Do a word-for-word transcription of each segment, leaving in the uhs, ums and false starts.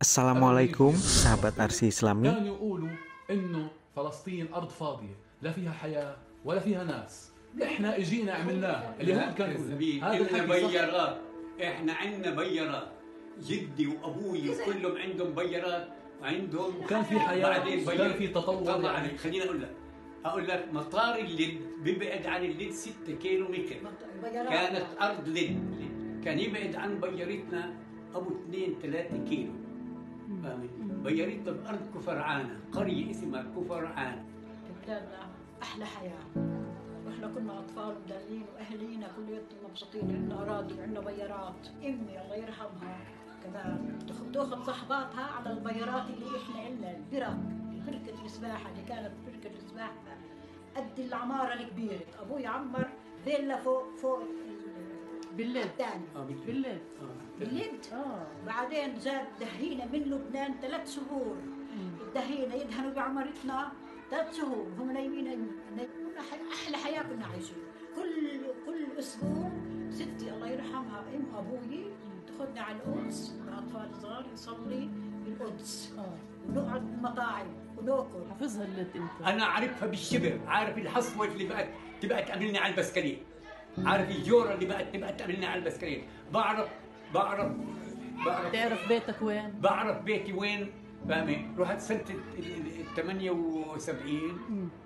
Assalamualaikum sahabat Arsi Islami. كانوا يقولوا انه فلسطين ارض فاضيه لا فيها حياه ولا فيها ناس. احنا اجينا عملناها. اليهود كانوا يقولوا هذا إلنا الحكي صح؟ بيارات. احنا عندنا بيارات، جدي وابوي وكلهم عندهم بيارات، عندهم وكان في حياه بعدين وكان في تطور. طبعا يعني خليني اقول لك اقول لك مطار اللد بيبعد عن اللد ستة كيلو متر. كانت ارض لد، كان يبعد عن بيارتنا ابو اثنين ثلاثة كيلو. فاهمين؟ بيارتنا بارض كفرعانه، قريه اسمها كفرعانه. بلادنا احلى حياه، واحنا كنا اطفال مدللين واهالينا كلياتنا مبسوطين، عندنا اراضي وعندنا بيارات. امي الله يرحمها كمان تاخذ صحباتها على البيارات اللي احنا عندنا، البرك، بركه السباحه اللي كانت بركه السباحه قد العماره الكبيره. ابوي عمر فيلا فوق فوق بالليل الثاني اه بالليل بالليد. اه بعدين زاد دهينا من لبنان ثلاث شهور. دهينا يدهنوا بعمرتنا ثلاث شهور، هم نايمين نايمين. احلى حياه كنا عايشين. كل كل اسبوع ستي الله يرحمها ام ابوي تاخذنا على القدس، الاطفال صغار نصلي بالقدس اه ونقعد بالمطاعم وناكل. حافظها اللي انت. انا عارفها بالشبر، عارف الحصوه اللي بقت تبقى تقابلني على البسكليت، عارف الجوره اللي بقت تبقى تقابلني على البسكليت، بعرف بعرف بعرف تعرف بيتك وين؟ بعرف بيتي وين. فاهمة؟ رحت سنة ال ثمانية وسبعين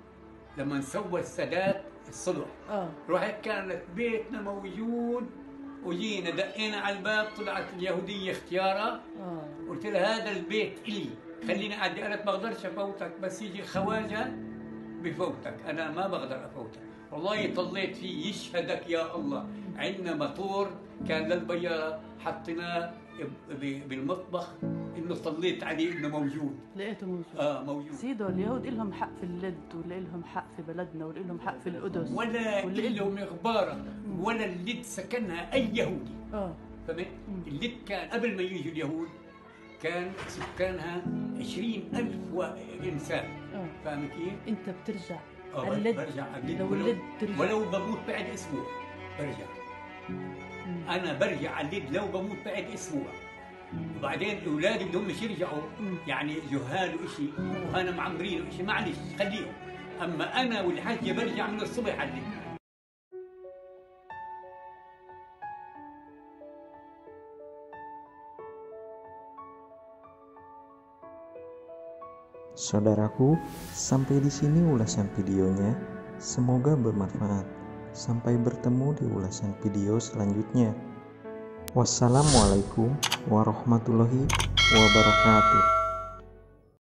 لما سوى السادات الصلح. اه رحت كانت بيتنا موجود، وجينا دقينا على الباب، طلعت اليهودية اختيارها. اه قلت لها هذا البيت إلي، خليني أعدي. قالت ما بقدرش أفوتك، بس يجي خواجة بفوتك، أنا ما بقدر أفوتك. والله طليت فيه يشهدك يا الله. عندنا موتور كان للبيارة حطيناه بالمطبخ، انه طليت عليه انه موجود. لقيته موجود. اه موجود. سيدو اليهود إلهم حق في اللد، ولا إلهم حق في بلدنا، ولا إلهم حق في القدس، ولا لهم اخبارا، ولا اللد سكنها اي يهودي. اه فهمت؟ اللد كان قبل ما يجوا اليهود كان سكانها عشرين ألف انسان. اه فاهم كيف؟ انت بترجع اه على اللد. برجع على اللد. لو ولو, اللد ترجع. ولو بموت بعد اسبوع برجع. مم. انا برجع على اللد لو بموت بعد اسبوع. وبعدين اولادي بدهم مش يرجعوا، يعني جهال وشيء، وانا معمرين وشيء، معلش خليهم. اما انا والحاجه برجع من الصبح على الليل. Saudaraku, sampai di sini ulasan videonya. Semoga bermanfaat. Sampai bertemu di ulasan video selanjutnya. Wassalamualaikum warahmatullahi wabarakatuh.